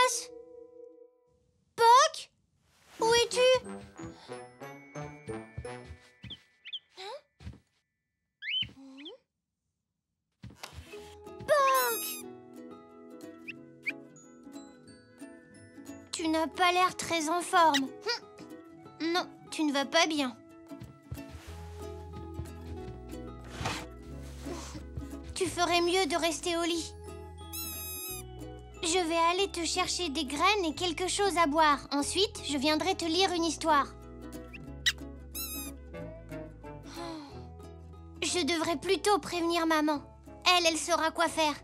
passe? Poc? Où es-tu? Poc! Tu n'as pas l'air très en forme. Non, tu ne vas pas bien. Tu ferais mieux de rester au lit. Je vais aller te chercher des graines et quelque chose à boire. Ensuite, je viendrai te lire une histoire. Je devrais plutôt prévenir maman. Elle saura quoi faire.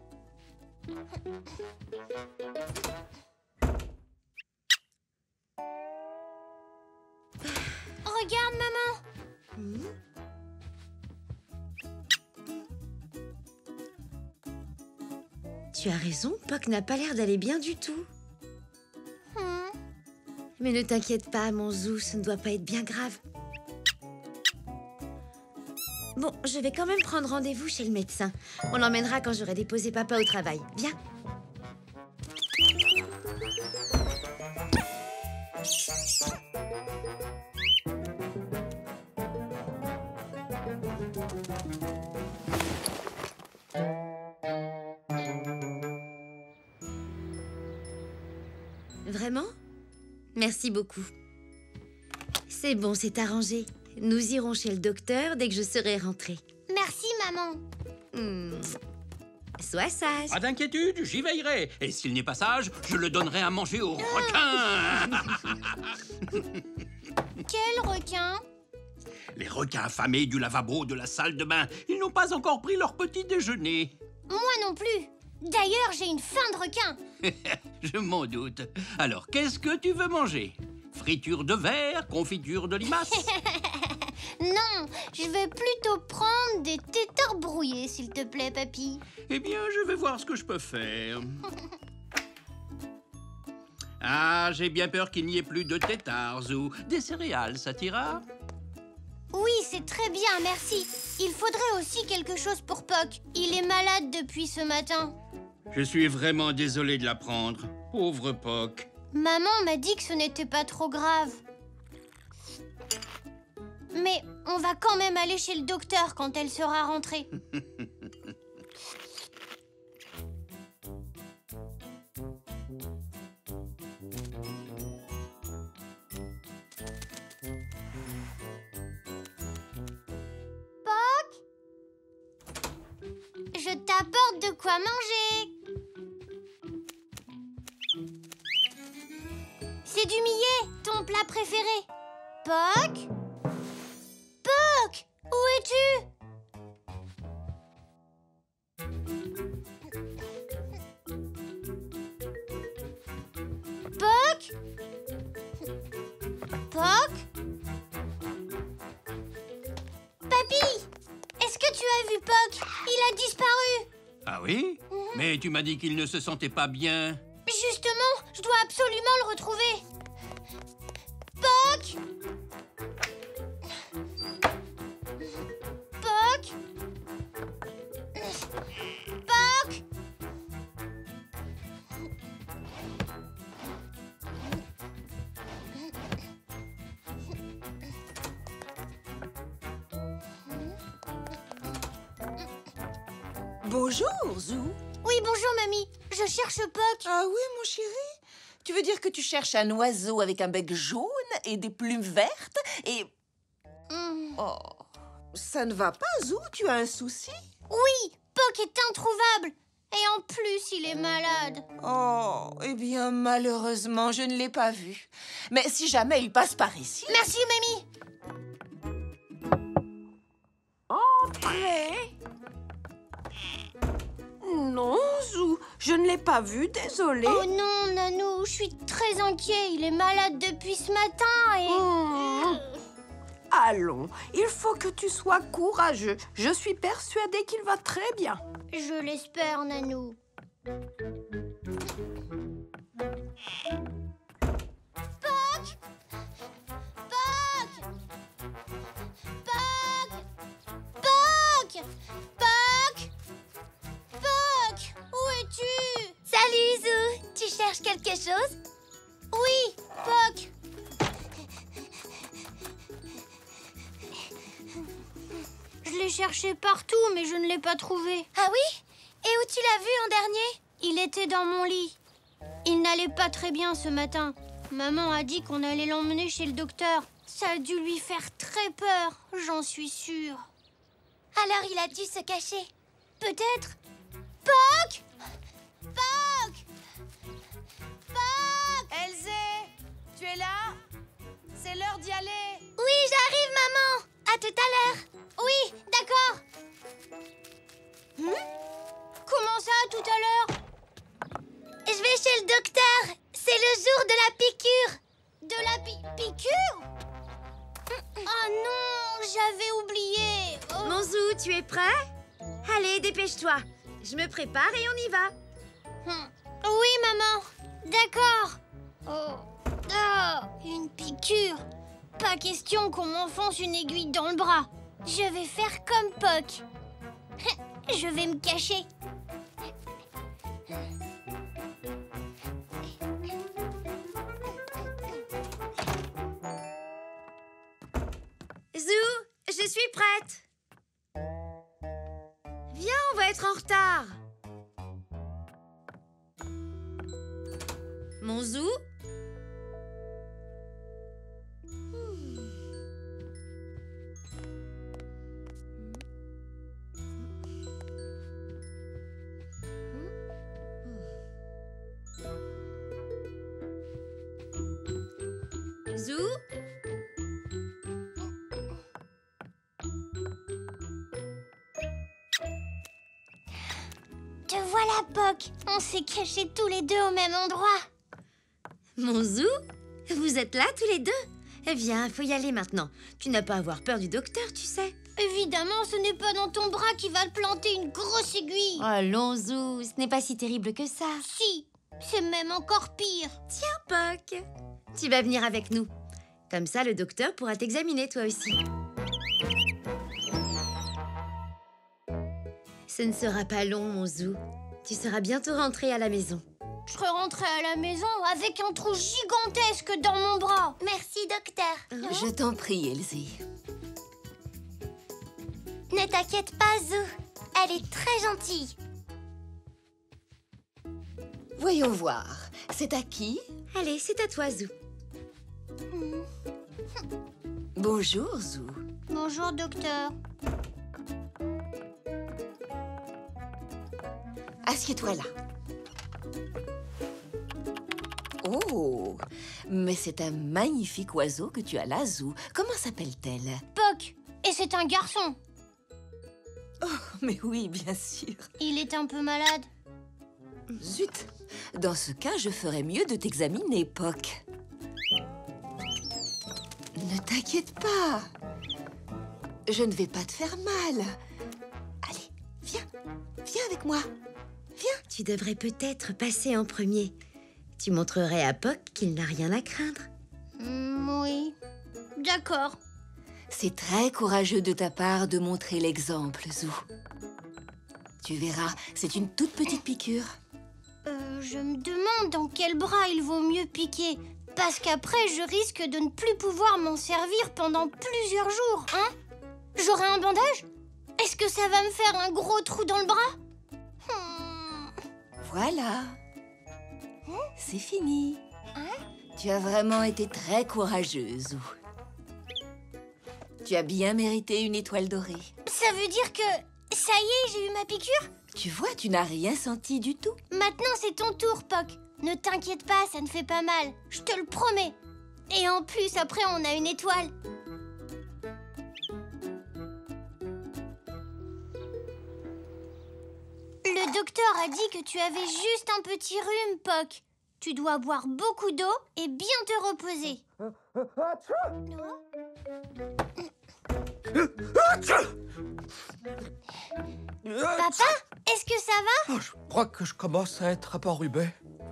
Regarde, maman. Tu as raison, Poc n'a pas l'air d'aller bien du tout. Mais ne t'inquiète pas, mon Zou, ce ne doit pas être bien grave. Bon, je vais quand même prendre rendez-vous chez le médecin. On l'emmènera quand j'aurai déposé papa au travail. Viens. Vraiment? Merci beaucoup. C'est bon, c'est arrangé. Nous irons chez le docteur dès que je serai rentrée. Merci, maman. Sois sage. Pas d'inquiétude, j'y veillerai. Et s'il n'est pas sage, je le donnerai à manger aux requins. Quel requin? Les requins affamés du lavabo de la salle de bain. Ils n'ont pas encore pris leur petit déjeuner. Moi non plus. D'ailleurs, j'ai une faim de requin. Je m'en doute. Alors, qu'est-ce que tu veux manger? Friture de verre, confiture de limace? Non, je vais plutôt prendre des têtards brouillés, s'il te plaît, papy. Eh bien, je vais voir ce que je peux faire. Ah, j'ai bien peur qu'il n'y ait plus de têtards ou des céréales, ça t'ira? Oui, c'est très bien, merci. Il faudrait aussi quelque chose pour Poc. Il est malade depuis ce matin. Je suis vraiment désolé de l'apprendre. Pauvre Poc. Maman m'a dit que ce n'était pas trop grave. Mais on va quand même aller chez le docteur quand elle sera rentrée. Poc, je t'apporte de quoi manger. C'est du millet, ton plat préféré. Poc? Poc, où es-tu? Poc? Poc? Papy, est-ce que tu as vu Poc? Il a disparu. Ah oui? Mais tu m'as dit qu'il ne se sentait pas bien. Justement, je dois absolument le retrouver. Poc! Poc! Poc! Bonjour, Zou. Oui, bonjour, mamie. Je cherche Poc. Ah oui, mon chéri? Tu veux dire que tu cherches un oiseau avec un bec jaune et des plumes vertes et... Oh, ça ne va pas, Zou? Tu as un souci? Oui, Poc est introuvable. Et en plus, il est malade. Oh, eh bien, malheureusement, je ne l'ai pas vu. Mais si jamais il passe par ici... Merci, mamie. Entrez. Non, Zou, je ne l'ai pas vu, désolée. Oh non, Nanou, je suis très inquiet. Il est malade depuis ce matin et... Allons, il faut que tu sois courageux. Je suis persuadée qu'il va très bien. Je l'espère, Nanou. Poc! Poc! Poc! Poc! Poc! Poc! Où es-tu? Salut, Zou. Tu cherches quelque chose? Oui, Poc. Je l'ai cherché partout, mais je ne l'ai pas trouvé. Ah oui? Et où tu l'as vu en dernier? Il était dans mon lit. Il n'allait pas très bien ce matin. Maman a dit qu'on allait l'emmener chez le docteur. Ça a dû lui faire très peur, j'en suis sûre. Alors il a dû se cacher. Peut-être. Poc! Poc! Poc! Elzé, tu es là? C'est l'heure d'y aller. Oui, j'arrive, maman. À tout à l'heure. Oui, d'accord. Comment ça, tout à l'heure? Je vais chez le docteur. C'est le jour de la piqûre. De la piqûre? Ah non, j'avais oublié. Oh. Monzou, tu es prêt? Allez, dépêche-toi. Je me prépare et on y va. Oui, maman. D'accord. Oh. Ah, une piqûre. Pas question qu'on m'enfonce une aiguille dans le bras. Je vais faire comme Poc. Je vais me cacher. Zou, je suis prête. Viens, on va être en retard. Monzou? Zou? Te voilà, Poc. On s'est cachés tous les deux au même endroit. Monzou? Vous êtes là tous les deux? Viens, faut y aller maintenant. Tu n'as pas à avoir peur du docteur, tu sais. Évidemment, ce n'est pas dans ton bras qu'il va te planter une grosse aiguille. Allons, Zou, ce n'est pas si terrible que ça. Si, c'est même encore pire. Tiens, Poc, tu vas venir avec nous. Comme ça, le docteur pourra t'examiner toi aussi. Ce ne sera pas long, mon Zou. Tu seras bientôt rentré à la maison. Je serai rentrée à la maison avec un trou gigantesque dans mon bras. Merci, docteur. Je t'en prie, Elsie. Ne t'inquiète pas, Zou. Elle est très gentille. Voyons voir. C'est à qui? Allez, c'est à toi, Zou. Bonjour, Zou. Bonjour, docteur. Assieds-toi là. Oh, mais c'est un magnifique oiseau que tu as là, Zou. Comment s'appelle-t-elle? Poc, et c'est un garçon. Oh, mais oui, bien sûr. Il est un peu malade. Zut. Dans ce cas, je ferais mieux de t'examiner, Poc. Ne t'inquiète pas. Je ne vais pas te faire mal. Allez, viens. Viens avec moi. Viens. Tu devrais peut-être passer en premier. Tu montrerais à Poc qu'il n'a rien à craindre. Oui, d'accord. C'est très courageux de ta part de montrer l'exemple, Zou. Tu verras, c'est une toute petite piqûre. Je me demande dans quel bras il vaut mieux piquer. Parce qu'après, je risque de ne plus pouvoir m'en servir pendant plusieurs jours, hein? J'aurai un bandage? Est-ce que ça va me faire un gros trou dans le bras? Voilà. C'est fini. Tu as vraiment été très courageuse, Zou. Tu as bien mérité une étoile dorée. Ça veut dire que... ça y est, j'ai eu ma piqûre? Tu vois, tu n'as rien senti du tout. Maintenant, c'est ton tour, Poc. Ne t'inquiète pas, ça ne fait pas mal. Je te le promets. Et en plus, après, on a une étoile. Le docteur a dit que tu avais juste un petit rhume, Poc. Tu dois boire beaucoup d'eau et bien te reposer. Papa, est-ce que ça va? Oh, je crois que je commence à être un peu enrhumé.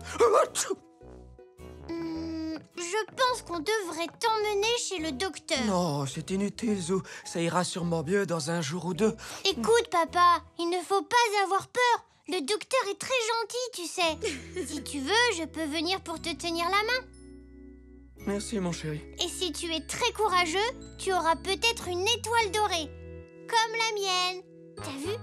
Je pense qu'on devrait t'emmener chez le docteur. Non, c'est inutile, Zou. Ça ira sûrement mieux dans un jour ou deux. Écoute, papa, il ne faut pas avoir peur. Le docteur est très gentil, tu sais. Si tu veux, je peux venir pour te tenir la main. Merci, mon chéri. Et si tu es très courageux, tu auras peut-être une étoile dorée. Comme la mienne. T'as vu?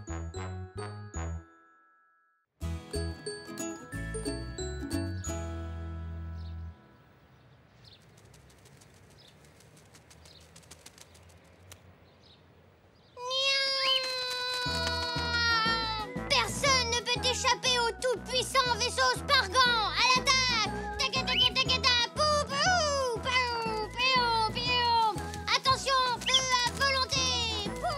Personne ne peut échapper au tout-puissant vaisseau Spargan. À l'attaque! Taka taka taka ta, pou pou, pou, piou, piou. Attention, feu à volonté. Pou,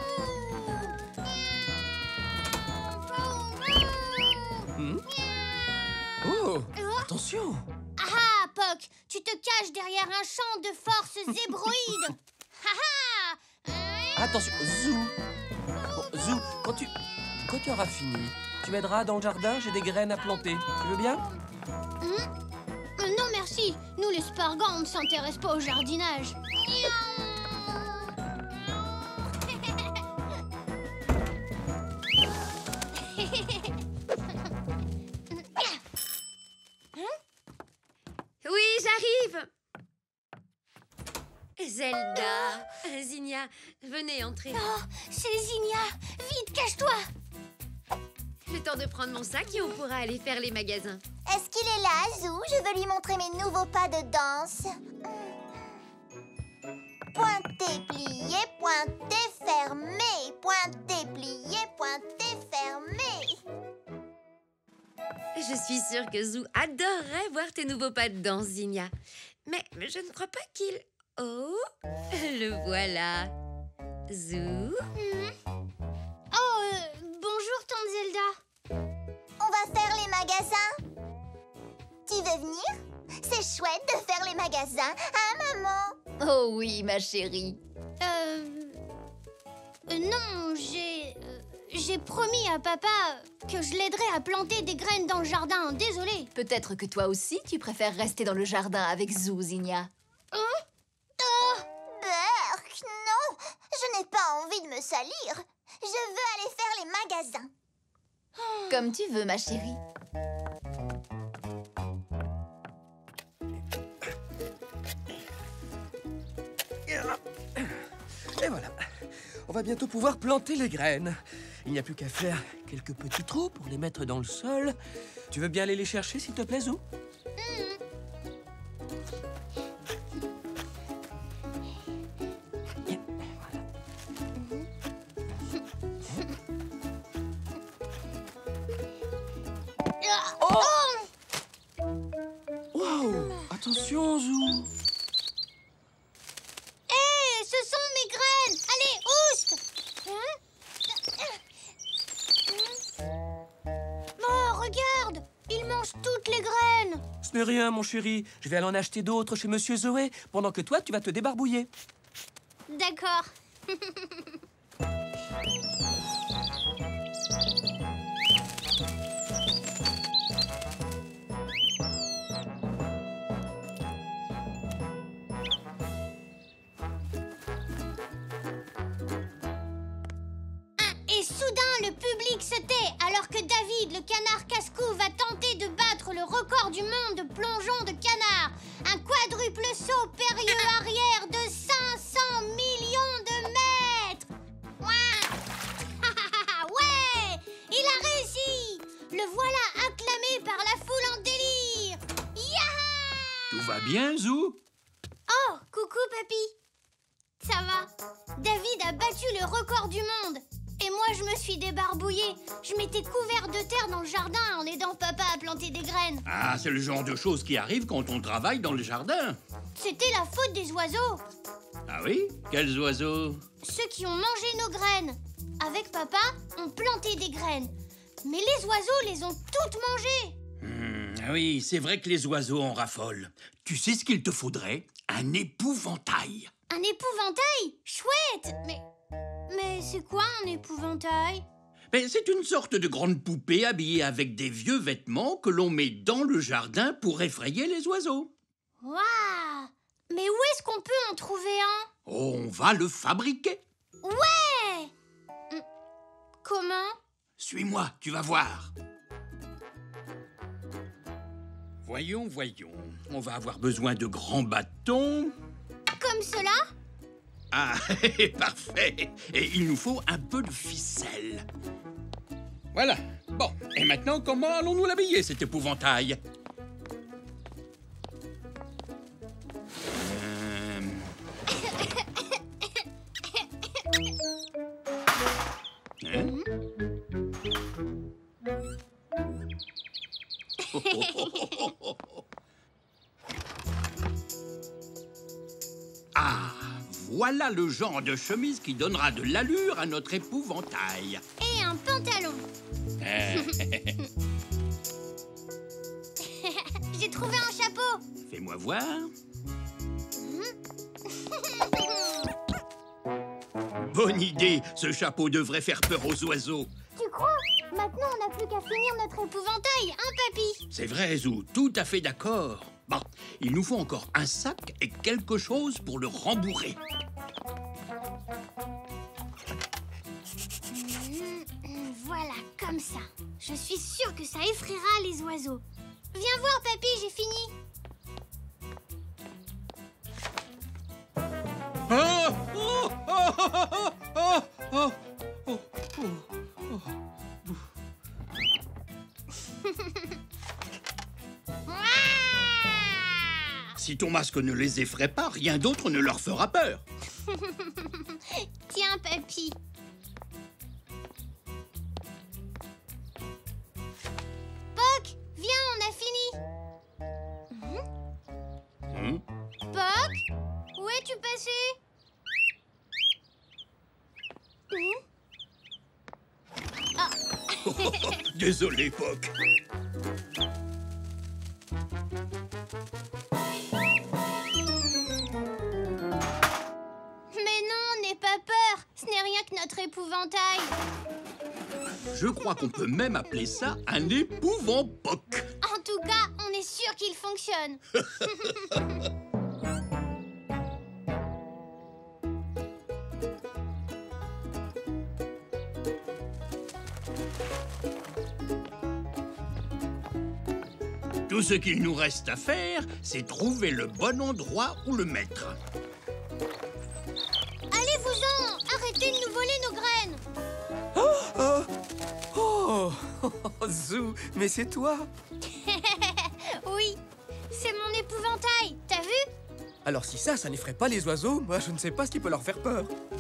miaou, pou, pou. Oh, Oh. attention. Ah, Poc, tu te caches derrière un champ de force zébroïde. Ha ha. Attention, Zou. Bon, Zou, quand tu auras fini, tu m'aideras dans le jardin, j'ai des graines à planter. Tu veux bien? Non, merci. Nous, les Spargans, on ne s'intéresse pas au jardinage. Oui, j'arrive. Zelda, Zinnia, venez entrer. Oh, c'est Zinnia. Vite, cache-toi. Le temps de prendre mon sac et on pourra aller faire les magasins. Est-ce qu'il est là, Zou? Je veux lui montrer mes nouveaux pas de danse. Pointé, plié, pointé, fermé. Pointé, plié, pointé, fermé. Je suis sûre que Zou adorerait voir tes nouveaux pas de danse, Zinnia. Mais je ne crois pas qu'il... Oh, le voilà. Zou. Oh, bonjour, tante Zelda. On va faire les magasins. Tu veux venir? C'est chouette de faire les magasins, hein, maman? Oh oui, ma chérie. Non, j'ai promis à papa que je l'aiderais à planter des graines dans le jardin. Désolée. Peut-être que toi aussi, tu préfères rester dans le jardin avec Zou, Zinnia. Berk, non! Je n'ai pas envie de me salir. Je veux aller faire les magasins. Comme tu veux, ma chérie. Et voilà. On va bientôt pouvoir planter les graines. Il n'y a plus qu'à faire quelques petits trous pour les mettre dans le sol. Tu veux bien aller les chercher, s'il te plaît, Zou? Wow! Attention, Zou! Hé, ce sont mes graines. Allez, oust. Oh, regarde. Il mange toutes les graines. Ce n'est rien, mon chéri. Je vais aller en acheter d'autres chez Monsieur Zoé, pendant que toi, tu vas te débarbouiller. D'accord. Et soudain, le public se tait alors que David, le canard casse-cou, va tenter de battre le record du monde de plongeon de canard. Un quadruple saut périlleux arrière de 500 millions de mètres. Ouah. Ouais, il a réussi. Le voilà acclamé par la foule en délire. Yaha! Tout va bien, Zou? Oh, coucou, papy. Ça va. David a battu le record du monde. Et moi, je me suis débarbouillée. Je m'étais couvert de terre dans le jardin en aidant papa à planter des graines. Ah, c'est le genre de choses qui arrivent quand on travaille dans le jardin. C'était la faute des oiseaux. Ah oui? Quels oiseaux? Ceux qui ont mangé nos graines. Avec papa, on plantait des graines. Mais les oiseaux les ont toutes mangées. Oui, c'est vrai que les oiseaux en raffolent. Tu sais ce qu'il te faudrait? Un épouvantail. Un épouvantail? Chouette! Mais c'est quoi un épouvantail? Ben, c'est une sorte de grande poupée habillée avec des vieux vêtements que l'on met dans le jardin pour effrayer les oiseaux. Waouh! Mais où est-ce qu'on peut en trouver un? On va le fabriquer. Ouais! Comment? Suis-moi, tu vas voir. Voyons. On va avoir besoin de grands bâtons. Comme cela? Ah, parfait. Et il nous faut un peu de ficelle. Voilà. Bon, et maintenant, comment allons-nous l'habiller, cet épouvantail? Hein? Ah, voilà le genre de chemise qui donnera de l'allure à notre épouvantail. Et un pantalon. J'ai trouvé un chapeau. Fais-moi voir. Bonne idée, ce chapeau devrait faire peur aux oiseaux. Tu crois? Maintenant, on n'a plus qu'à finir notre épouvantail, hein, papy? C'est vrai, Zou, tout à fait d'accord. Bon, il nous faut encore un sac et quelque chose pour le rembourrer. Voilà, comme ça. Je suis sûre que ça effraiera les oiseaux. Viens voir, papy, j'ai fini. Oh, oh, oh, oh, oh, oh, oh, oh. Si ton masque ne les effraie pas, rien d'autre ne leur fera peur. Tiens, papy. Poc, viens, on a fini. Poc, où es-tu passé? Désolé, Poc. Mais non, n'aie pas peur. Ce n'est rien que notre épouvantail. Je crois qu'on peut même appeler ça un épouvant-poc. En tout cas, on est sûr qu'il fonctionne. Tout ce qu'il nous reste à faire, c'est trouver le bon endroit où le mettre. Allez-vous-en! Arrêtez de nous voler nos graines! Oh, Zou, mais c'est toi? Oui, c'est mon épouvantail, t'as vu? Alors si ça n'effraie pas les oiseaux, moi je ne sais pas ce qui peut leur faire peur.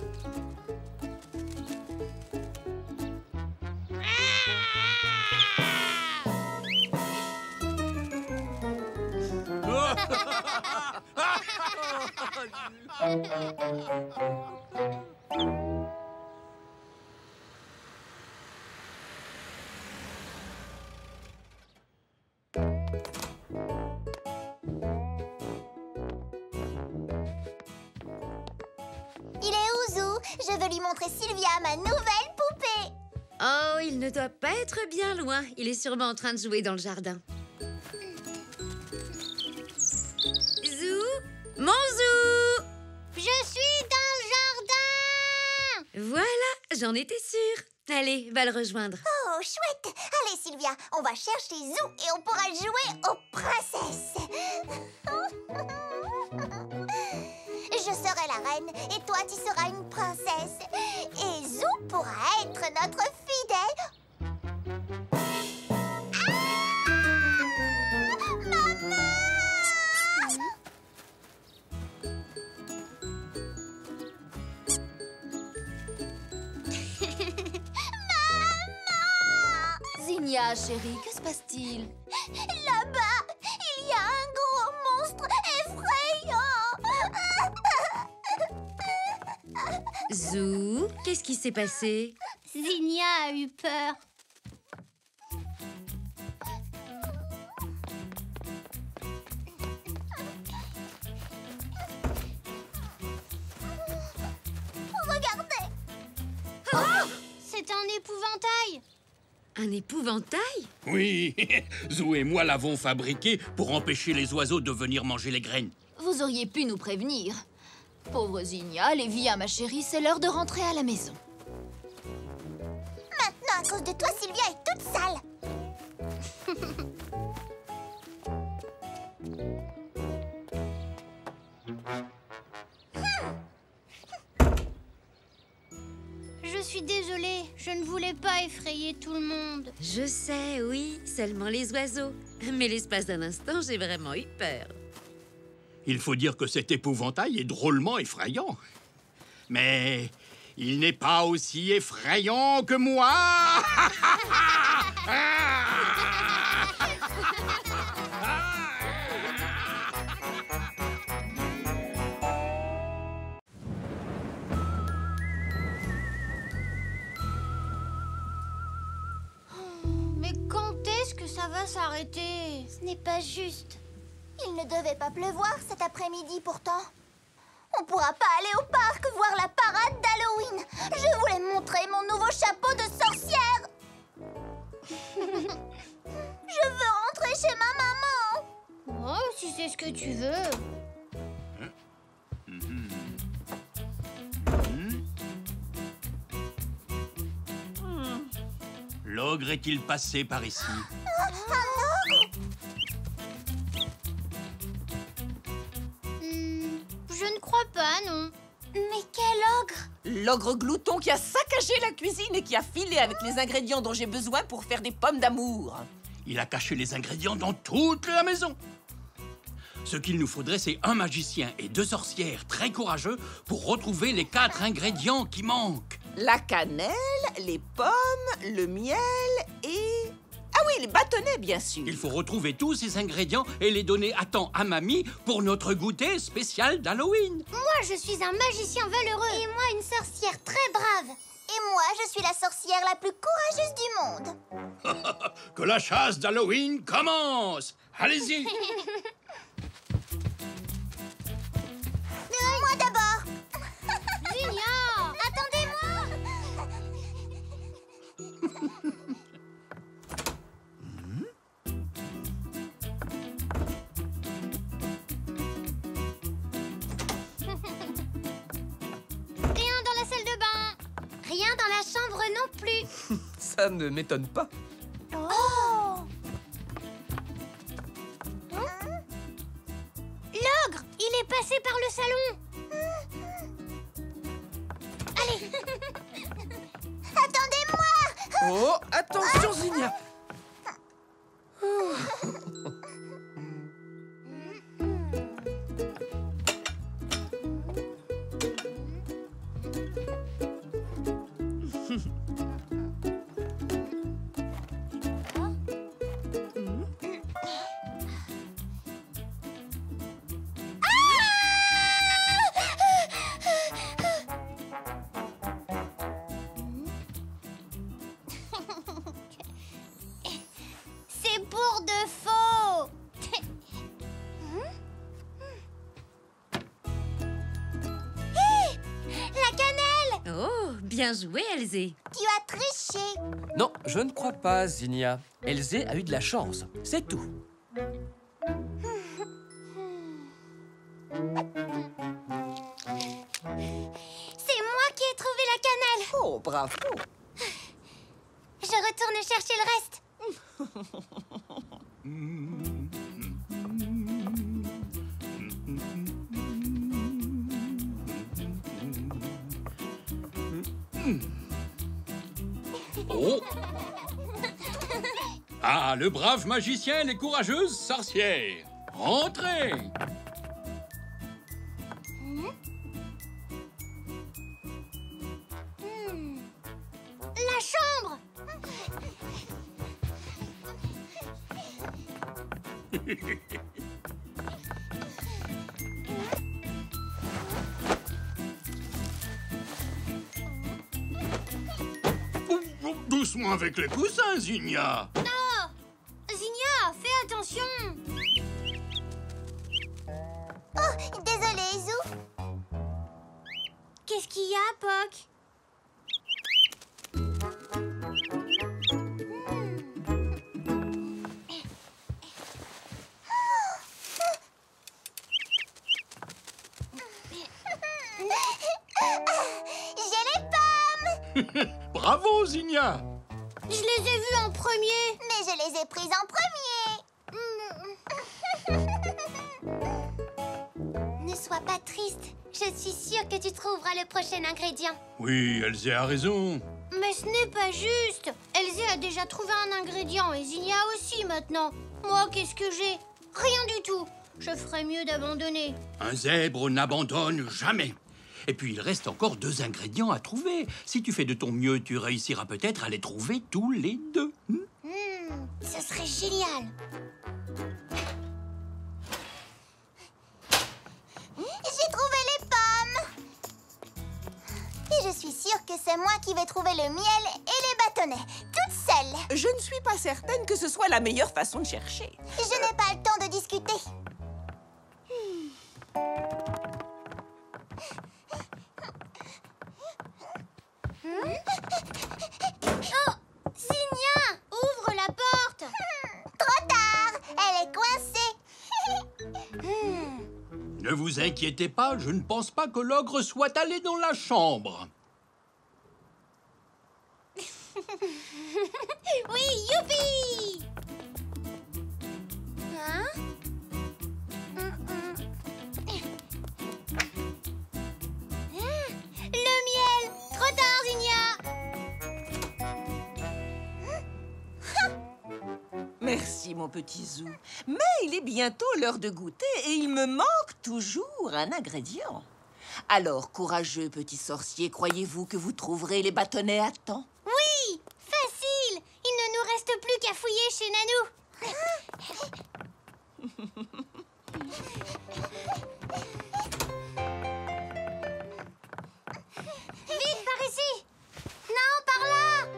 Il est où, Zou? Je veux lui montrer Sylvia, ma nouvelle poupée. Oh, il ne doit pas être bien loin. Il est sûrement en train de jouer dans le jardin. Zou? Mon Zou! Je suis dans le jardin! Voilà, j'en étais sûre. Allez, va le rejoindre. Oh, chouette. Allez, Sylvia, on va chercher Zou et on pourra jouer aux princesses. Je serai la reine et toi, tu seras une princesse. Et Zou pourra être notre fidèle. Maman! Zinnia, chérie, que se passe-t-il? Là-bas, il y a un gros monstre effrayant. Zou, qu'est-ce qui s'est passé? Zinnia a eu peur. Regardez. C'est un épouvantail. Un épouvantail? Oui, Zou et moi l'avons fabriqué pour empêcher les oiseaux de venir manger les graines. Vous auriez pu nous prévenir. Pauvre Zinnia, Lévia, ma chérie, c'est l'heure de rentrer à la maison. Maintenant, à cause de toi, Sylvia est toute sale. suis désolée. Je ne voulais pas effrayer tout le monde. Je sais, oui, seulement les oiseaux. Mais l'espace d'un instant, j'ai vraiment eu peur. Il faut dire que cet épouvantail est drôlement effrayant. Mais il n'est pas aussi effrayant que moi. Mais quand est-ce que ça va s'arrêter? Ce n'est pas juste. Il ne devait pas pleuvoir cet après-midi pourtant. On pourra pas aller au parc voir la parade d'Halloween. Je voulais montrer mon nouveau chapeau de sorcière. Je veux rentrer chez ma maman. Oh, si c'est ce que tu veux. L'ogre est-il passé par ici? Je ne crois pas, non. Mais quel ogre! L'ogre glouton qui a saccagé la cuisine et qui a filé avec les ingrédients dont j'ai besoin pour faire des pommes d'amour. Il a caché les ingrédients dans toute la maison. Ce qu'il nous faudrait, c'est un magicien et 2 sorcières très courageux pour retrouver les 4 ingrédients qui manquent. La cannelle, les pommes, le miel et... Ah oui, les bâtonnets, bien sûr. Il faut retrouver tous ces ingrédients et les donner à temps à mamie pour notre goûter spécial d'Halloween. Moi, je suis un magicien valeureux. Et moi, une sorcière très brave. Et moi, je suis la sorcière la plus courageuse du monde. Que la chasse d'Halloween commence. Allez-y. Moi d'abord. Zinnia! Attendez-moi. Rien dans la salle de bain. Rien dans la chambre non plus. Ça ne m'étonne pas. Oh! L'ogre, il est passé par le salon. Allez. Attendez-moi! Oh, attention, Zinnia! C'est pour de faux. La cannelle! Oh, bien joué, Elzé. Tu as triché. Non, je ne crois pas, Zinnia. Elzé a eu de la chance, c'est tout. C'est moi qui ai trouvé la cannelle. Oh, bravo. Je retourne chercher le reste. Oh. Ah, le brave magicien et les courageuses sorcières. Entrez. La chambre. Doucement avec les coussins, Zinnia. Non. Zinnia, fais attention. Oh, désolée, Zou. Qu'est-ce qu'il y a, Poc? J'ai les pommes! Bravo, Zinnia. Je les ai vus en premier. Mais je les ai prises en premier! Ne sois pas triste. Je suis sûre que tu trouveras le prochain ingrédient. Oui, Elzé a raison. Mais ce n'est pas juste. Elzé a déjà trouvé un ingrédient et Zinnia aussi maintenant. Moi, qu'est-ce que j'ai? Rien du tout. Je ferais mieux d'abandonner. Un zèbre n'abandonne jamais. Et puis, il reste encore 2 ingrédients à trouver. Si tu fais de ton mieux, tu réussiras peut-être à les trouver tous les 2. Ce serait génial. J'ai trouvé les pommes. Et je suis sûre que c'est moi qui vais trouver le miel et les bâtonnets, toute seule. Je ne suis pas certaine que ce soit la meilleure façon de chercher. Je n'ai pas le temps de discuter. Oh, Zinnia, ouvre la porte. Trop tard, elle est coincée. Ne vous inquiétez pas, je ne pense pas que l'ogre soit allé dans la chambre. Oui, youpi! Hein? Le miel! Trop tard, Zinnia! Merci, mon petit Zou. Mais il est bientôt l'heure de goûter et il me manque toujours un ingrédient. Alors, courageux petit sorcier, croyez-vous que vous trouverez les bâtonnets à temps? Oui! Facile! Il ne nous reste plus qu'à fouiller chez Nanou. Vite, par ici! Non, par là!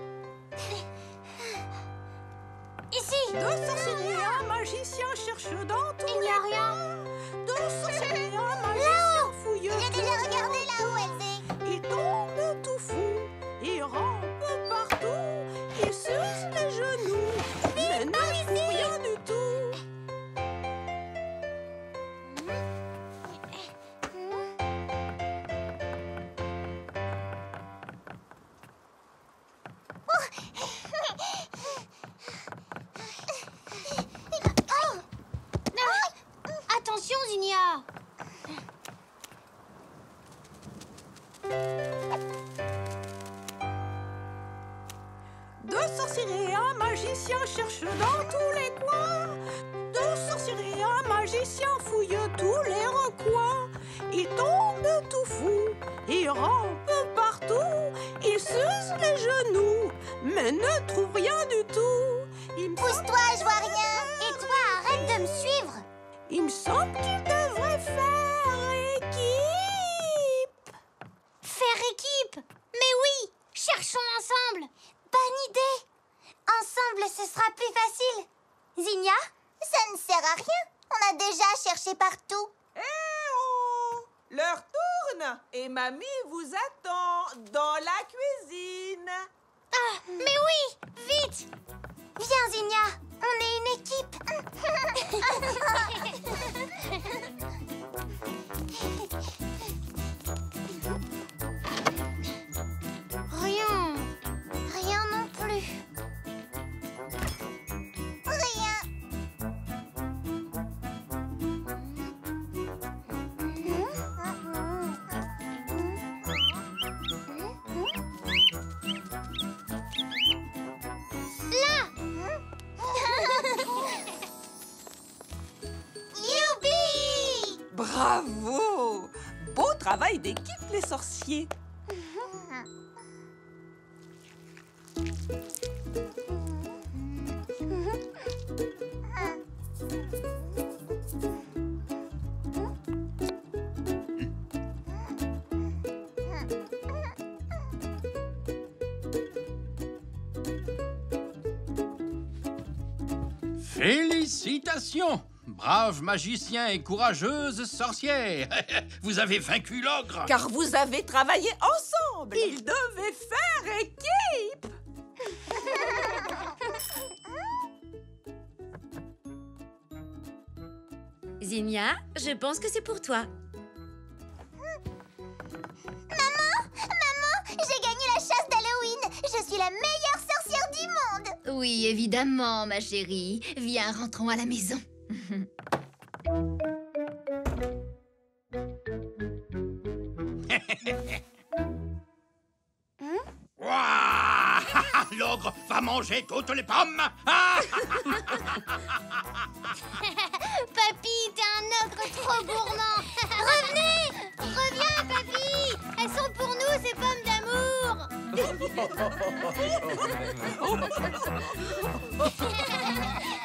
Ici! 2 sorciers et un magicien cherchent dans tous Il n'y a rien. 2 sorciers et un magicien fouillent J'ai déjà regardé là où elle est. Ils tombent tout fous, ils rampent partout, ils sucent les genoux, mais ne trouvent rien du tout. Attention, Zinnia! Deux sorciers et un magicien cherchent dans tous les coins. 2 sorciers et un magicien fouillent tous les recoins. Ils tombent tout fous, ils rampent partout, ils sucent les genoux, mais ne trouvent rien du tout. Pousse-toi, je vois rien. Et toi, arrête de me suivre. Il me semble qu'il devrait faire équipe. Faire équipe! Mais oui! Cherchons ensemble! Bonne idée. Ensemble, ce sera plus facile. Zinnia, ça ne sert à rien. On a déjà cherché partout. Eh oh! L'heure tourne et mamie vous attend dans la cuisine. Ah, mais oui! Vite! Viens, Zinnia, on est une équipe. Rien! Rien non plus. Rien. Là! Youpi! Bravo! Beau travail d'équipe, les sorciers. Félicitations, braves magiciens et courageuses sorcières. Vous avez vaincu l'ogre. Car vous avez travaillé ensemble. Ils devaient faire équipe. Zinnia, je pense que c'est pour toi. J'ai gagné la chasse d'Halloween. Je suis la meilleure sorcière du monde. Oui, évidemment, ma chérie. Viens, rentrons à la maison. Ouah. L'ogre va manger toutes les pommes. Ah. Papy, t'es un ogre trop gourmand. Revenez! Reviens, papy! Elles sont pour nous, ces pommes d'amour.